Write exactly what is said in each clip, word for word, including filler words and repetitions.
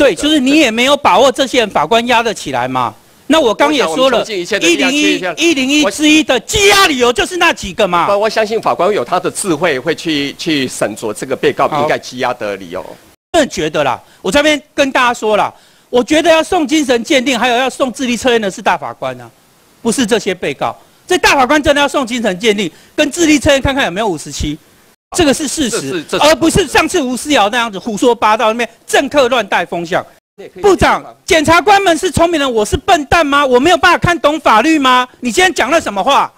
对，就是你也没有把握这些人法官压得起来嘛。那我刚也说了，一零一一零一之一的羁押理由就是那几个嘛。 我相信法官有他的智慧，会去去审酌这个被告应该羁押的理由。 个人觉得啦，我这边跟大家说啦，我觉得要送精神鉴定，还有要送智力测验的是大法官啊，不是这些被告。这大法官真的要送精神鉴定跟智力测验，看看有没有五十七，这个是事实，而不是上次吴思瑶那样子胡说八道，那边政客乱带风向。部长，检察官们是聪明人，我是笨蛋吗？我没有办法看懂法律吗？你今天讲了什么话？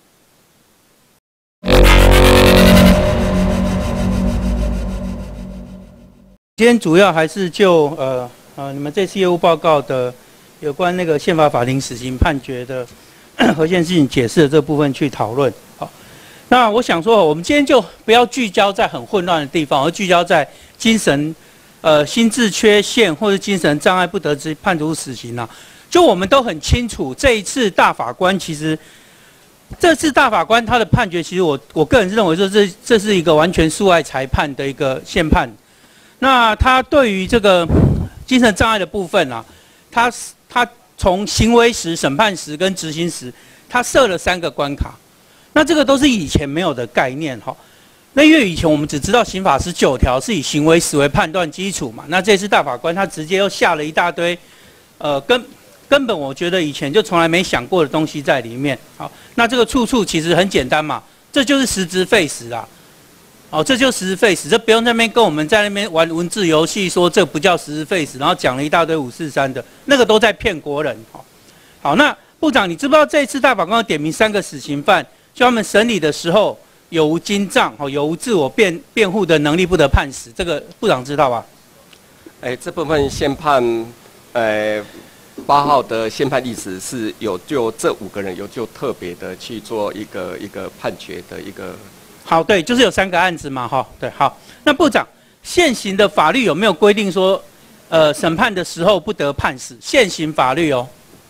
今天主要还是就呃呃你们这次业务报告的有关那个宪法法庭死刑判决的核心事情解释的这部分去讨论。好，那我想说，我们今天就不要聚焦在很混乱的地方，而聚焦在精神。呃，心智缺陷或者精神障碍不得之判处死刑啊，就我们都很清楚，这一次大法官其实，这次大法官他的判决，其实我我个人认为说这这是一个完全诉爱裁判的一个宪判。那他对于这个精神障碍的部分啊，他他从行为时、审判时跟执行时，他设了三个关卡，那这个都是以前没有的概念哈。那因为以前我们只知道刑法十九条是以行为时为判断基础嘛，那这次大法官他直接又下了一大堆，呃根根本我觉得以前就从来没想过的东西在里面。好，那这个处处其实很简单嘛，这就是实质废死啦。哦，这就实质废死，这不用在那边跟我们在那边玩文字游戏，说这不叫实质废死，然后讲了一大堆五四三的，那个都在骗国人。好，好，那部长，你知不知道这次大法官点名三个死刑犯，就他们审理的时候。有无经障，哦，有无自我辩辩护的能力，不得判死。这个部长知道吧？ 哎，这部分宪判，呃，八号的宪判历史是有就这五个人有就特别的去做一个一个判决的一个。 好，对，就是有三个案子嘛，哈，对，好。那部长，现行的法律有没有规定说，呃，审判的时候不得判死？现行法律哦。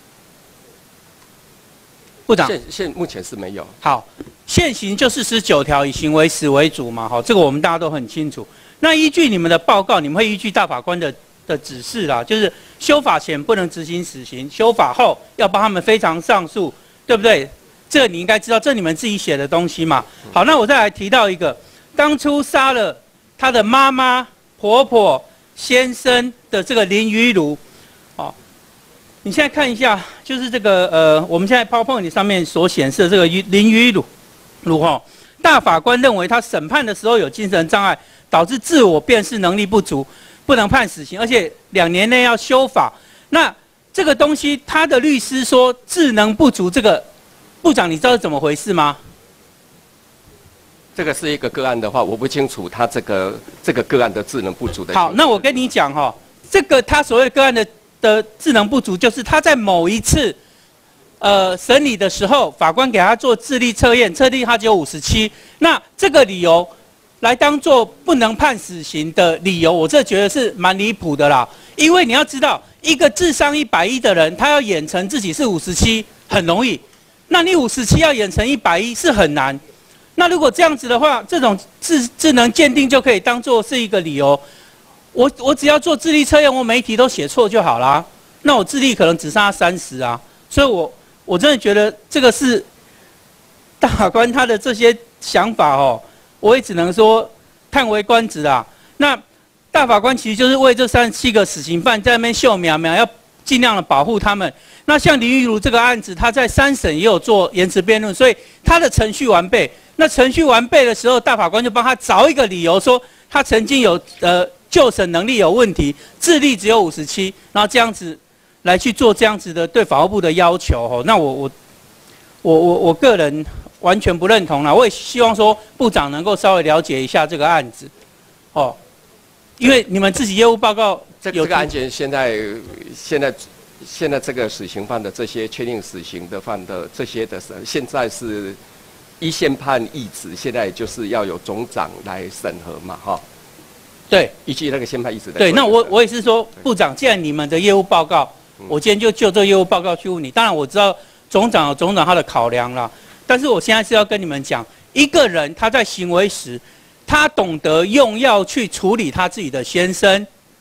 部长， 现现目前是没有。 好，现行就是十九条以行为时为主嘛，好，这个我们大家都很清楚。那依据你们的报告，你们会依据大法官的的指示啦，就是修法前不能执行死刑，修法后要帮他们非常上诉，对不对？这个你应该知道，这你们自己写的东西嘛。好，那我再来提到一个，当初杀了他的妈妈、婆婆、先生的这个林于如，哦。你现在看一下，就是这个呃，我们现在 PowerPoint 上面所显示的这个林于如，如哈，大法官认为他审判的时候有精神障碍，导致自我辨识能力不足，不能判死刑，而且两年内要修法。那这个东西，他的律师说智能不足，这个部长你知道是怎么回事吗？ 这个是一个个案的话，我不清楚他这个这个个案的智能不足的。 好，那我跟你讲哈，这个他所谓的个案的。的智能不足，就是他在某一次，呃，审理的时候，法官给他做智力测验，测定他只有五十七，那这个理由来当做不能判死刑的理由，我这觉得是蛮离谱的啦。因为你要知道，一个智商一百一的人，他要演成自己是五十七很容易，那你五十七要演成一百一是很难。那如果这样子的话，这种智智能鉴定就可以当做是一个理由。我我只要做智力测验，我每一题都写错就好啦。那我智力可能只剩下三十啊，所以我我真的觉得这个是大法官他的这些想法哦，我也只能说叹为观止啊。那大法官其实就是为这三十七个死刑犯在那边秀苗苗，要尽量的保护他们。那像林于如这个案子，他在三审也有做言辞辩论，所以他的程序完备。那程序完备的时候，大法官就帮他找一个理由说他曾经有呃。就审能力有问题，智力只有五十七，然后这样子来去做这样子的对法务部的要求哦，那我我我我我个人完全不认同啦。我也希望说部长能够稍微了解一下这个案子，哦，因为你们自己业务报告这这个案件现在现在现在这个死刑犯的这些确定死刑的犯的这些的现在是依宪判议旨，现在就是要有总长来审核嘛，哈。 对， 依据那个宪判一直在。 对，那我我也是说，部长，既然你们的业务报告，我今天就就这个业务报告去问你。当然我知道总长有总长他的考量啦，但是我现在是要跟你们讲，一个人他在行为时，他懂得用药去处理他自己的先生，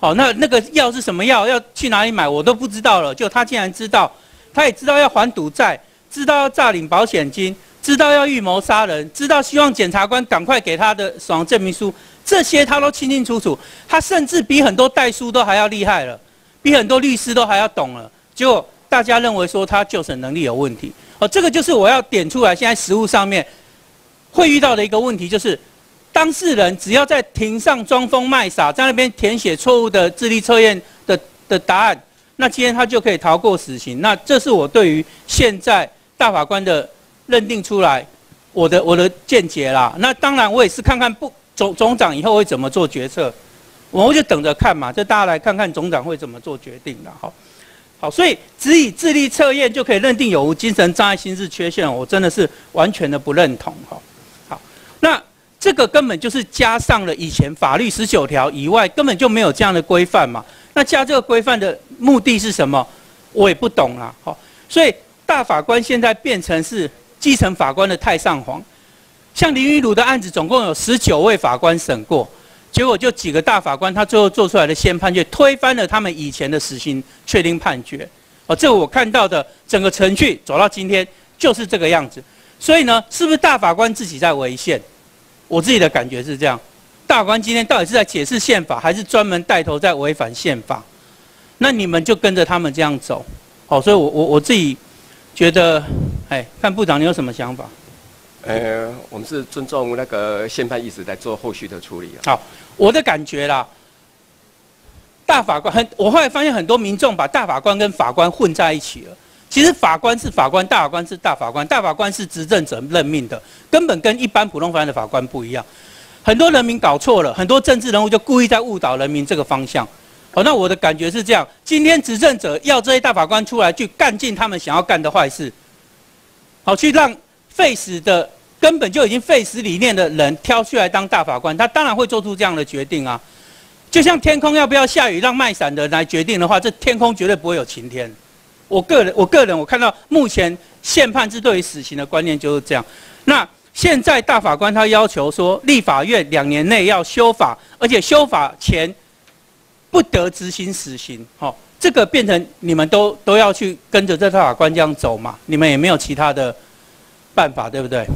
好，那那个药是什么药，要去哪里买，我都不知道了。就他竟然知道，他也知道要还赌债，知道要诈领保险金，知道要预谋杀人，知道希望检察官赶快给他的死亡证明书，这些他都清清楚楚。他甚至比很多代书都还要厉害了，比很多律师都还要懂了。结果大家认为说他就审能力有问题。哦，这个就是我要点出来，现在实务上面会遇到的一个问题，就是当事人只要在庭上装疯卖傻，在那边填写错误的智力测验的的答案，那今天他就可以逃过死刑。那这是我对于现在大法官的认定出来我的我的见解啦。那当然我也是看看不总总长以后会怎么做决策，我们就等着看嘛。这大家来看看总长会怎么做决定啦。好。好，所以只以智力测验就可以认定有无精神障碍、心智缺陷，我真的是完全的不认同。哈，好，那这个根本就是加上了以前法律十九条以外根本就没有这样的规范嘛。那加这个规范的目的是什么？我也不懂啦。好，所以大法官现在变成是基层法官的太上皇。像林育儒的案子，总共有十九位法官审过。结果就几个大法官，他最后做出来的宪判决推翻了他们以前的死刑确定判决。哦，这个我看到的整个程序走到今天就是这个样子。所以呢，是不是大法官自己在违宪？我自己的感觉是这样。大法官今天到底是在解释宪法，还是专门带头在违反宪法？那你们就跟着他们这样走。好，所以我我我自己觉得，哎，看部长你有什么想法？ 呃，我们是尊重那个宪判意思来做后续的处理啊。 好，我的感觉啦，大法官很，我后来发现很多民众把大法官跟法官混在一起了。其实法官是法官，大法官是大法官，大法官是执政者任命的，根本跟一般普通法院的法官不一样。很多人民搞错了，很多政治人物就故意在误导人民这个方向。好，那我的感觉是这样：今天执政者要这些大法官出来去干尽他们想要干的坏事，好，去让废死的根本就已经废死理念的人挑出来当大法官，他当然会做出这样的决定啊。就像天空要不要下雨，让卖伞的人来决定的话，这天空绝对不会有晴天。我个人，我个人我看到目前宪判制对于死刑的观念就是这样。那现在大法官他要求说，立法院两年内要修法，而且修法前不得执行死刑。好、哦，这个变成你们都都要去跟着这大法官这样走嘛？你们也没有其他的办法，对不对？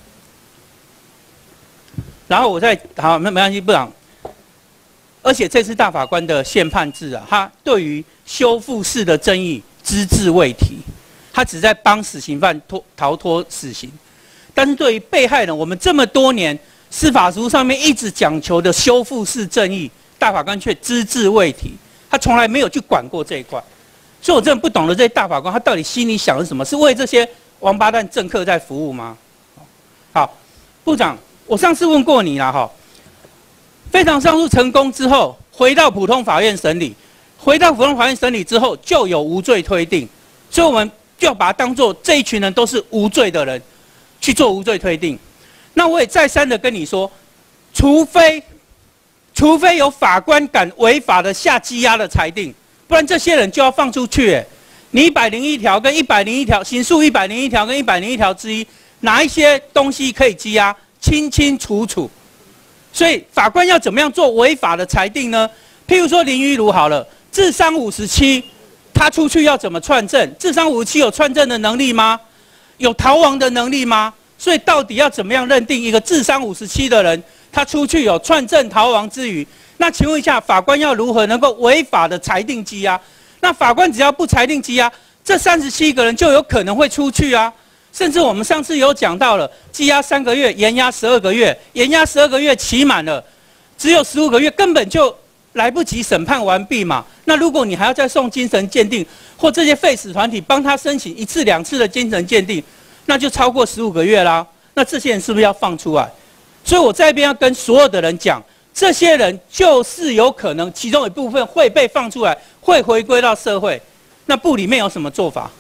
然后我再好，没没关系，部长。而且这次大法官的宪判制啊，他对于修复式的争议只字未提，他只在帮死刑犯脱逃脱死刑。但是对于被害人，我们这么多年司法实务上面一直讲求的修复式正义，大法官却只字未提，他从来没有去管过这一块。所以我真的不懂得这些大法官他到底心里想的是什么？是为这些王八蛋政客在服务吗？好，部长，我上次问过你了哈。非常上诉成功之后，回到普通法院审理，回到普通法院审理之后，就有无罪推定，所以我们就要把它当作这一群人都是无罪的人去做无罪推定。那我也再三的跟你说，除非除非有法官敢违法的下羁押的裁定，不然这些人就要放出去。哎，你一百零一条跟一百零一条刑诉一百零一条跟一百零一条之一，哪一些东西可以羁押，清清楚楚。所以法官要怎么样做违法的裁定呢？譬如说林育儒好了，智商五十七，他出去要怎么串证？智商五十七有串证的能力吗？有逃亡的能力吗？所以到底要怎么样认定一个智商五十七的人，他出去有串证逃亡之余？那请问一下，法官要如何能够违法的裁定羁押？那法官只要不裁定羁押，这三十七个人就有可能会出去啊。甚至我们上次有讲到了，羁押三个月，延押十二个月，延押十二个月期满了，只有十五个月，根本就来不及审判完毕嘛。那如果你还要再送精神鉴定，或这些废死团体帮他申请一次两次的精神鉴定，那就超过十五个月啦。那这些人是不是要放出来？所以我在这边要跟所有的人讲，这些人就是有可能其中一部分会被放出来，会回归到社会。那部里面有什么做法？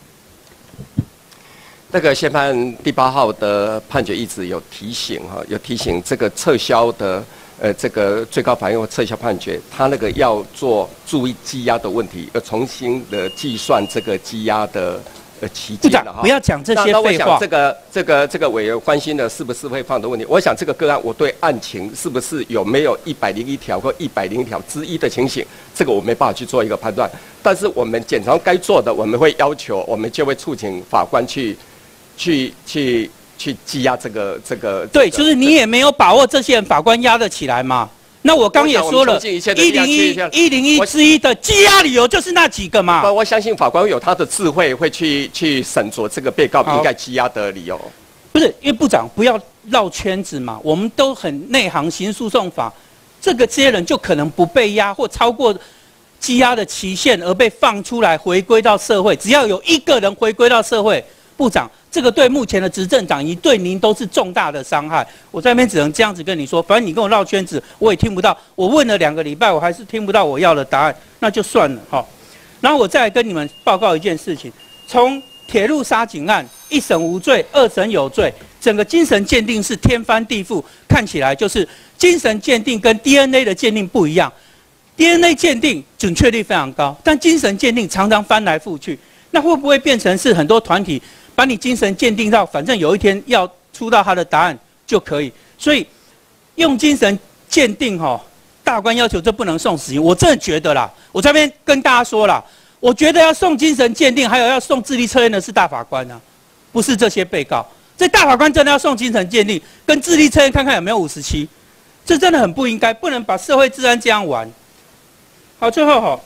那个宪判第八号的判决一直有提醒哈，有提醒这个撤销的呃这个最高法院撤销判决，他那个要做注意羁押的问题，要重新的计算这个羁押的呃期间了哈。 不要讲这些废话。 那我想这个这个这个委员关心的是不是会放的问题，我想这个个案我对案情是不是有没有一百零一条或一百零一条之一的情形，这个我没办法去做一个判断。但是我们检察官该做的，我们会要求，我们就会促请法官去去去去羁押这个这个。 对，就是你也没有把握这些人法官压得起来嘛。那我刚也说了，一零一一零一之一的羁押理由就是那几个嘛。 我相信法官有他的智慧，会去去审酌这个被告应该羁押的理由。 不是，因为部长不要绕圈子嘛，我们都很内行，刑事诉讼法，这个这些人就可能不被押或超过羁押的期限而被放出来回归到社会，只要有一个人回归到社会，部长。这个对目前的执政党以及对您都是重大的伤害。我在那边只能这样子跟你说，反正你跟我绕圈子，我也听不到。我问了两个礼拜，我还是听不到我要的答案，那就算了哈。然后我再来跟你们报告一件事情：从铁路杀警案一审无罪，二审有罪，整个精神鉴定是天翻地覆，看起来就是精神鉴定跟 D N A 的鉴定不一样。D N A 鉴定准确率非常高，但精神鉴定常常翻来覆去，那会不会变成是很多团体？把你精神鉴定到，反正有一天要出到他的答案就可以。所以用精神鉴定哈，大官要求这不能送死刑，我真的觉得啦，我这边跟大家说啦，我觉得要送精神鉴定，还有要送智力测验的是大法官啊，不是这些被告。这大法官真的要送精神鉴定跟智力测验，看看有没有五十七，这真的很不应该，不能把社会治安这样玩。好，最后哈。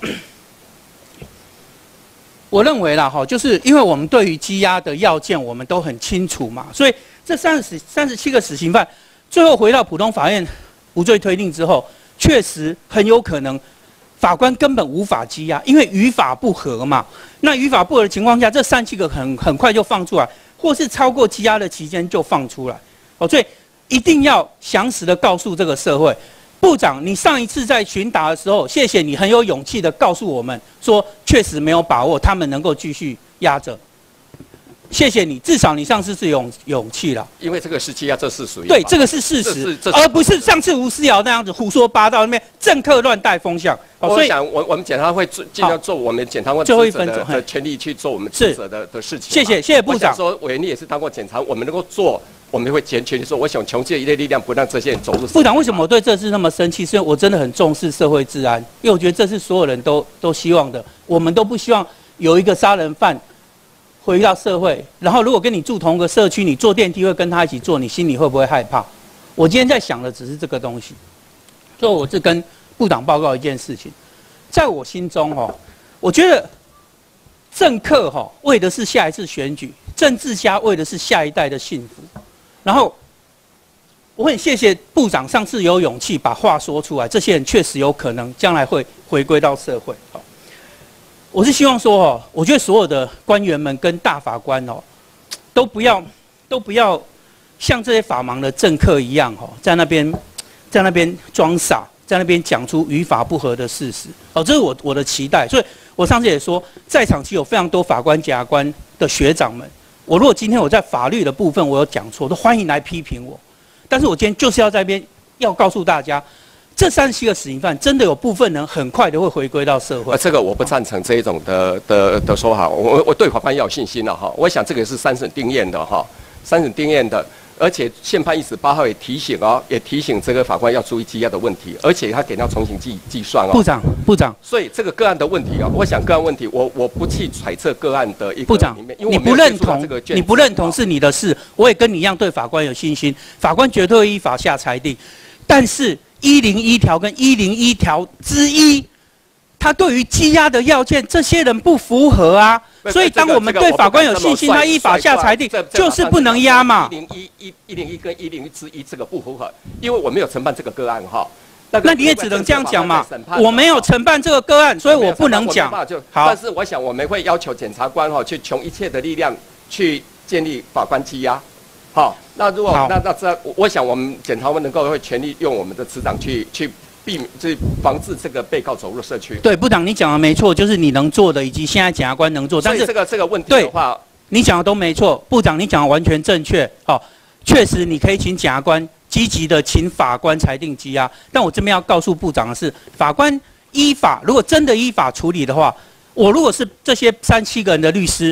我认为啦，哈，就是因为我们对于羁押的要件我们都很清楚嘛，所以这三十三十七个死刑犯，最后回到普通法院无罪推定之后，确实很有可能法官根本无法羁押，因为语法不合嘛。那语法不合的情况下，这三七个很很快就放出来，或是超过羁押的期间就放出来。哦，所以一定要详实的告诉这个社会。部长，你上一次在询答的时候，谢谢你很有勇气的告诉我们说，确实没有把握他们能够继续压着。谢谢你，至少你上次是有勇气了。 因为这个是羁押，这是属于对，这个是事实，而不是上次吴思瑶那样子胡说八道，那边政客乱带风向。 哦、我想，我我们检察会尽量做我们检察官最后一分钟的权利去做我们职责的的事情。 谢谢，谢谢部长。 说委员你也是当过检察，我们能够做。我们会全全力做，我想穷尽一切力量，不让这些人走入。 部长，为什么我对这次那么生气？是因为我真的很重视社会治安，因为我觉得这是所有人都都希望的，我们都不希望有一个杀人犯回到社会，然后如果跟你住同个社区，你坐电梯会跟他一起坐，你心里会不会害怕？我今天在想的只是这个东西，所以我是跟部长报告一件事情，在我心中哈，我觉得政客哈为的是下一次选举，政治家为的是下一代的幸福。然后，我很谢谢部长上次有勇气把话说出来，这些人确实有可能将来会回归到社会。好，我是希望说哦，我觉得所有的官员们跟大法官哦，都不要都不要像这些法盲的政客一样哦，在那边在那边装傻，在那边讲出语法不合的事实。哦，这是我我的期待。所以我上次也说，在场其实有非常多法官、检察官的学长们。我如果今天我在法律的部分我有讲错，都欢迎来批评我。但是我今天就是要在这边要告诉大家，这三十七个死刑犯真的有部分人很快的会回归到社会。 呃，这个我不赞成这一种的的的说法。我我对法官要有信心了哈。我想这个是三审定验的哈，三审定验的。而且宪判一十八号也提醒哦，也提醒这个法官要注意羁押的问题，而且他给他重新计计算哦。 部长，部长， 所以这个个案的问题啊、哦，我想个案问题，我我不去揣测个案的一个部长，因为你不认同，你不认同是你的事，我也跟你一样对法官有信心，法官绝对会依法下裁定。但是一零一条跟一零一条之一，他对于羁押的要件，这些人不符合啊。所以，当我们对法官有信心，他依法下裁定，就是不能压嘛。 一零一一一零一跟一零一之一这个不符合，因为我没有承办这个个案哈。 那你也只能这样讲嘛。我没有承办这个个案，所以我不能讲。 好，但是我想我们会要求检察官哈，去穷一切的力量去建立法官羁押。好，那如果那那这，我想我们检察官能够会全力用我们的执掌去去。避免去防治这个被告走入社区。 对，部长你讲的没错，就是你能做的，以及现在检察官能做。但是这个这个问题的话， 你讲的都没错，部长你讲的完全正确。哦，确实你可以请检察官积极的请法官裁定羁押。但我这边要告诉部长的是，法官依法，如果真的依法处理的话，我如果是这些三七个人的律师，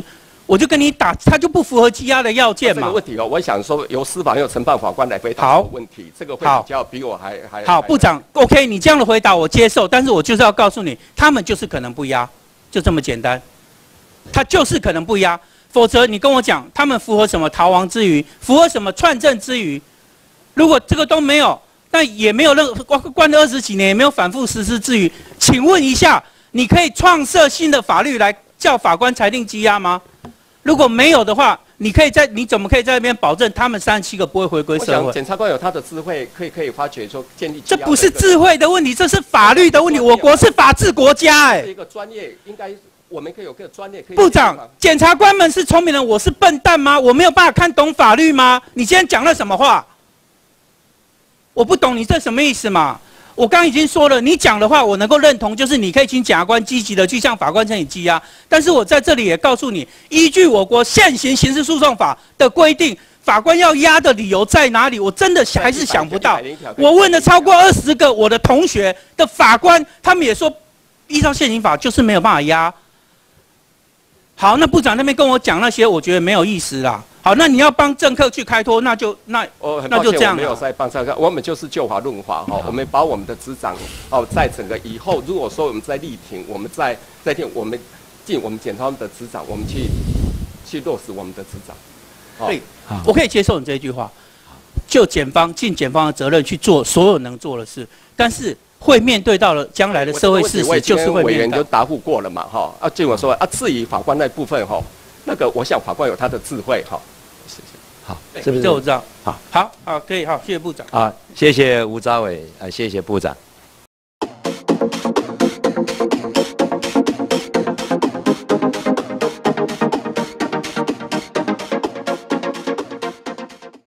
我就跟你打，他就不符合羁押的要件嘛。 这个问题哦，我想说由司法院承办法官来回答这个问题，这个会比较比我还还好。部长 ，OK， 你这样的回答我接受，但是我就是要告诉你，他们就是可能不押，就这么简单。他就是可能不押，否则你跟我讲他们符合什么逃亡之余，符合什么串证之余，如果这个都没有，那也没有任何关关了二十几年，也没有反复实施之余，请问一下，你可以创设新的法律来叫法官裁定羁押吗？如果没有的话，你可以在你怎么可以在那边保证他们三十七个不会回归社会？ 检察官有他的智慧，可以可以发觉说建立。 这不是智慧的问题，这是法律的问题。我国是法治国家，哎。 是一个专业，应该我们可以有个专业可以。 部长，检察官们是聪明人，我是笨蛋吗？我没有办法看懂法律吗？你今天讲了什么话？我不懂你这什么意思嘛？我刚刚已经说了，你讲的话我能够认同，就是你可以请检察官积极的去向法官申请羁押。但是我在这里也告诉你，依据我国现行刑事诉讼法的规定，法官要押的理由在哪里？我真的还是想不到。我问了超过二十个我的同学的法官，他们也说，依照现行法就是没有办法押。好，那部长那边跟我讲那些，我觉得没有意思啦。好，那你要帮政客去开脱，那就那哦， 那就这样。 没有在帮政客，我们就是就法论法哈。我们把我们的执掌哦，在整个以后，如果说我们在力挺，我们在在听，我们尽我们检察官的执掌，我们去去落实我们的执掌。 对，我可以接受你这一句话，就检方尽检方的责任去做所有能做的事，但是会面对到了将来的社会事实，就是会面对。委员就答复过了嘛哈。啊，据我说啊，至于法官那部分哈，那个我想法官有他的智慧哈。谢谢。 好，是不是？ 这我知道。 好， 好，好，可以，好，谢谢部长。 好，谢谢吴召委，啊，谢谢部长。